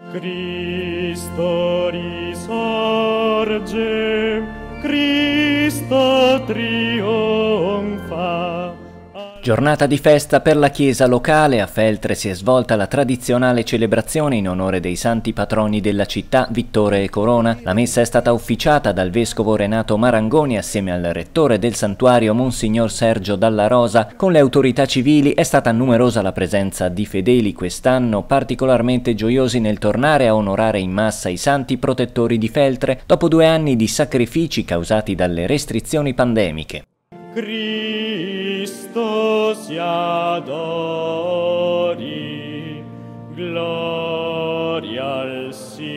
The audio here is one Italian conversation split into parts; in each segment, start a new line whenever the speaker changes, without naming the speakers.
Cristo risorge, Cristo trionfa.
Giornata di festa per la chiesa locale. A Feltre si è svolta la tradizionale celebrazione in onore dei santi patroni della città, Vittore e Corona. La messa è stata ufficiata dal vescovo Renato Marangoni assieme al rettore del santuario Monsignor Sergio Dalla Rosa. Con le autorità civili è stata numerosa la presenza di fedeli quest'anno, particolarmente gioiosi nel tornare a onorare in massa i santi protettori di Feltre dopo 2 anni di sacrifici causati dalle restrizioni pandemiche.
Cristo si adori, gloria al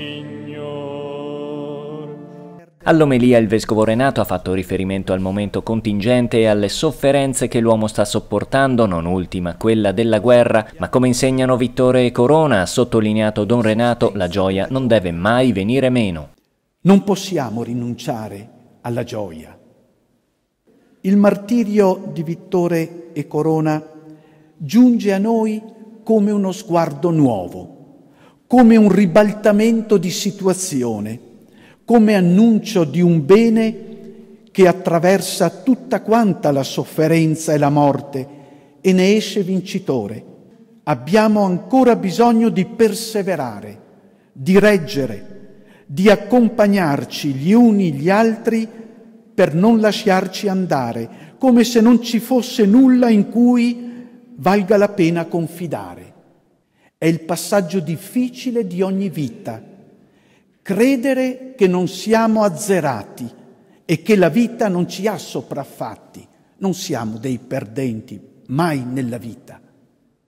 Signor.
All'omelia il vescovo Renato ha fatto riferimento al momento contingente e alle sofferenze che l'uomo sta sopportando, non ultima quella della guerra, ma come insegnano Vittore e Corona, ha sottolineato Don Renato, la gioia non deve mai venire meno.
Non possiamo rinunciare alla gioia. Il martirio di Vittore e Corona giunge a noi come uno sguardo nuovo, come un ribaltamento di situazione, come annuncio di un bene che attraversa tutta quanta la sofferenza e la morte e ne esce vincitore. Abbiamo ancora bisogno di perseverare, di reggere, di accompagnarci gli uni gli altri per non lasciarci andare, come se non ci fosse nulla in cui valga la pena confidare. È il passaggio difficile di ogni vita. Credere che non siamo azzerati e che la vita non ci ha sopraffatti. Non siamo dei perdenti, mai nella vita.